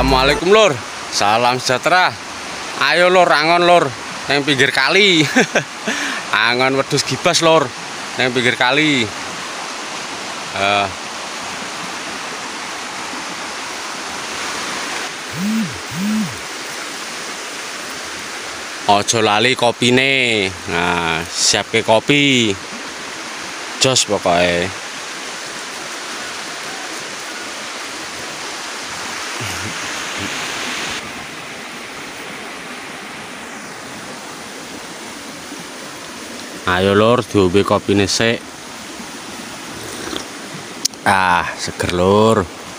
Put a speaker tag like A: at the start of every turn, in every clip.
A: Assalamualaikum lur, salam sejahtera. Ayo lur, angon lur, yang pinggir kali. Angon wedhus gibas lur, yang pinggir kali. Ojo lali kopine. Nah, siapke kopi. Jos pokoknya. Ayo lur, diombe kopine sik. Seger lur.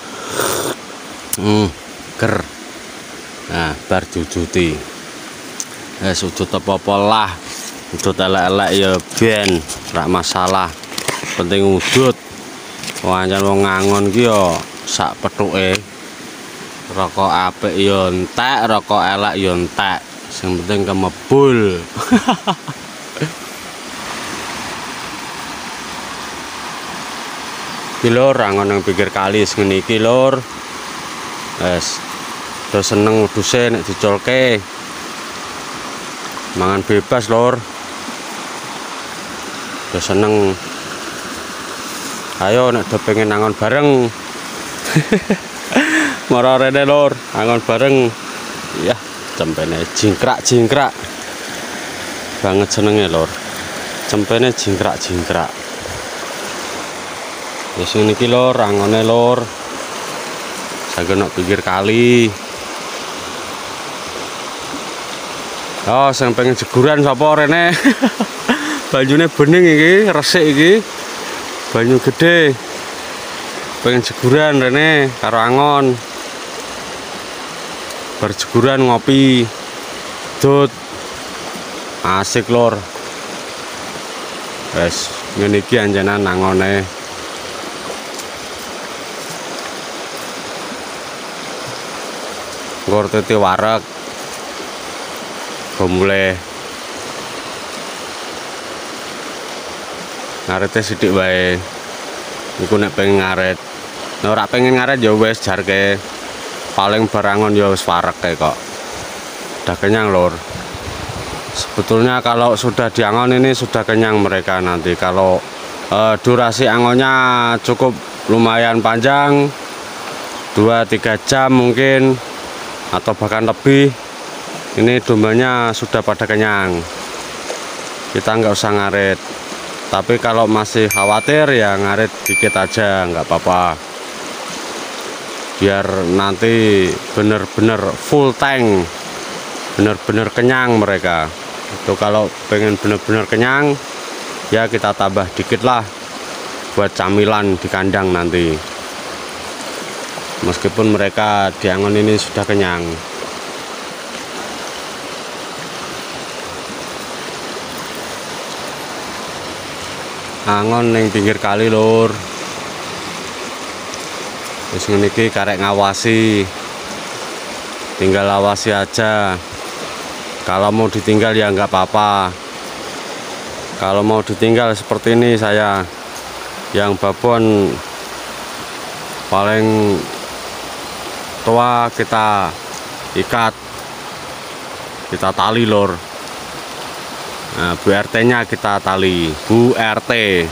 A: Ger. Nah, bar diuduti. Udut apa-apa lah. Udut elek-elek ya ben, ora masalah. Penting udut. Wancen wong ngangon ki ya sak pethuke. Rokok apik ya entek, rokok elek ya entek. Sing penting kemebul. Iki lur, angon nang pinggir kali ngene iki lur. Wes. Do seneng wedhuse nek dicolke. Mangan bebas lur. Do seneng. Ayo nek do pengen angon bareng. Mara rene lur, angon bareng. Ya, cempene jingkrak-jingkrak. Banget senenge lur. Cempene jingkrak-jingkrak. Ya sini iki lur, angone lur. Saken nang pinggir kali. Oh, sing pengen jeguran sapa rene? Banyune bening iki, resik iki. Banyu gede. Pengen jeguran rene karo angon. Berjeguran ngopi. Dut. Asik lur. Wes, ngene iki anjenan angone. Ngor tete warak mulai ngarete sithik wae. Iku nek pengen ngaret, nek ora pengen ngaret ya wis jarke paling barangon ya wis warak kok. Udah kenyang lur. Sebetulnya kalau sudah diangon ini sudah kenyang mereka nanti. Kalau durasi angonnya cukup lumayan panjang, 2-3 jam mungkin, atau bahkan lebih, ini dombanya sudah pada kenyang. Kita nggak usah ngaret. Tapi kalau masih khawatir ya ngaret dikit aja, nggak apa-apa. Biar nanti bener-bener full tank, bener-bener kenyang mereka. Itu kalau pengen bener-bener kenyang, ya kita tambah dikit lah buat camilan di kandang nanti. Meskipun mereka di angon ini sudah kenyang. Angon ning pinggir kali lur. Wis ngene iki karek ngawasi. Tinggal awasi aja. Kalau mau ditinggal ya nggak apa-apa. Kalau mau ditinggal seperti ini saya, yang babon paling tua kita ikat, kita tali lur. Nah, Bu RT-nya kita tali, Bu RT.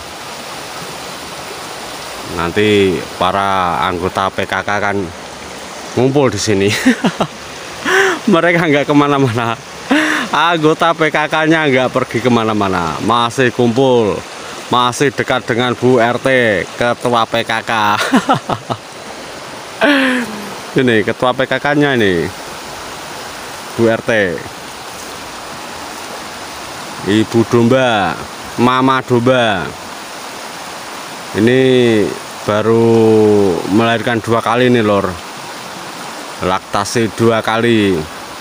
A: Nanti para anggota PKK kan ngumpul di sini. Mereka nggak kemana-mana. Anggota PKK-nya nggak pergi kemana-mana, masih kumpul, masih dekat dengan Bu RT, ketua PKK. Ini ketua PKK-nya ini, Bu RT. Ibu domba, mama domba. Ini baru melahirkan 2 kali nih lor. Laktasi 2 kali.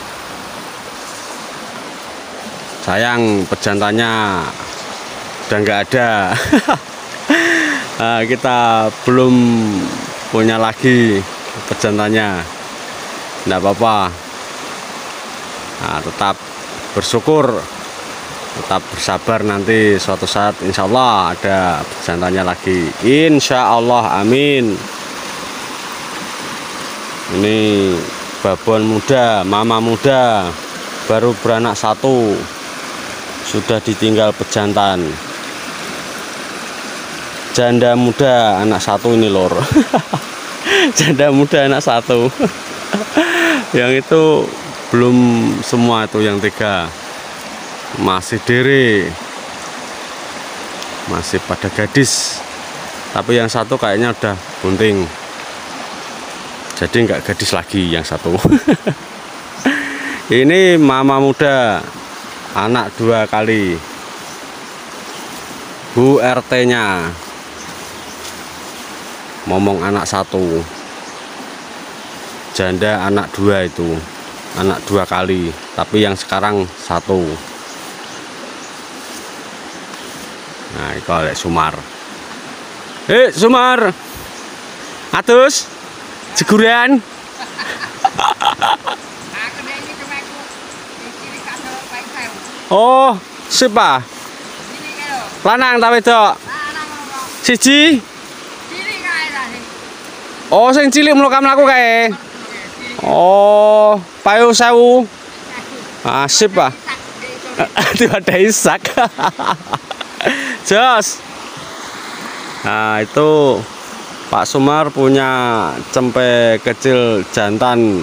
A: Sayang pejantannya udah nggak ada. Nah, kita belum punya lagi pejantannya. Nggak apa-apa. Nah, tetap bersyukur, tetap bersabar, nanti suatu saat insya Allah ada pejantannya lagi, insya Allah, amin. Ini babon muda, mama muda, baru beranak 1, sudah ditinggal pejantan. Janda muda anak 1 ini lor. Janda muda anak 1. Yang itu belum semua, itu yang 3 masih dere, masih pada gadis, tapi yang 1 kayaknya udah bunting, jadi nggak gadis lagi yang 1. Ini mama muda anak 2 kali, Bu RT nya ngomong anak 1, janda anak 2, itu anak 2 kali, tapi yang sekarang 1. Nah, itu ada Sumar. Sumar, atus jeguran. Oh, siapa? Lanang ta wedok? Siji. Oh, sing cilik mlaku kae. Oh, payu 1000. Asip ah. Itu ada Isak. Jos. Nah, itu Pak Sumar punya cempe kecil jantan,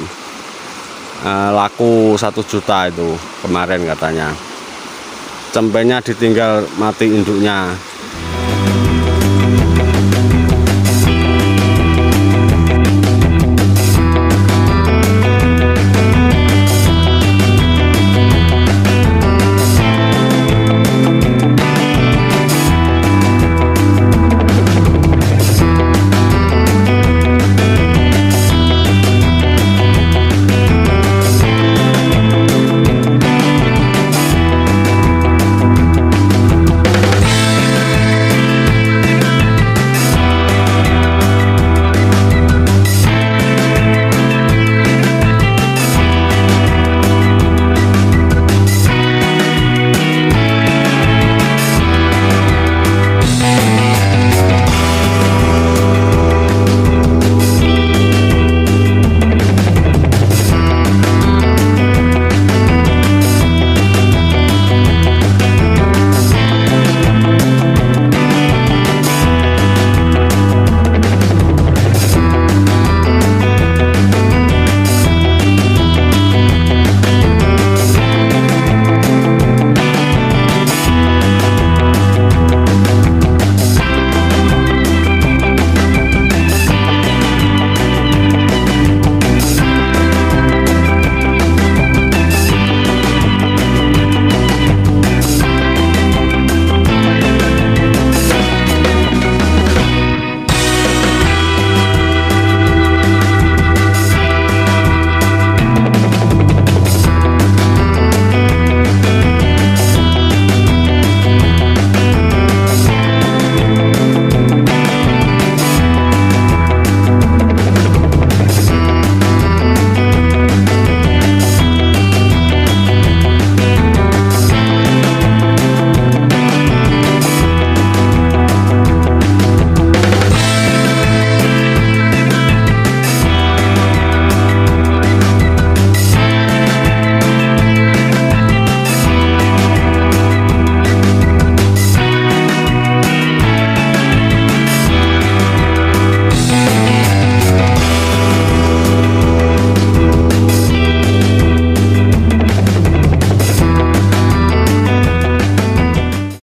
A: laku 1 juta itu kemarin katanya. Cempenya ditinggal mati induknya.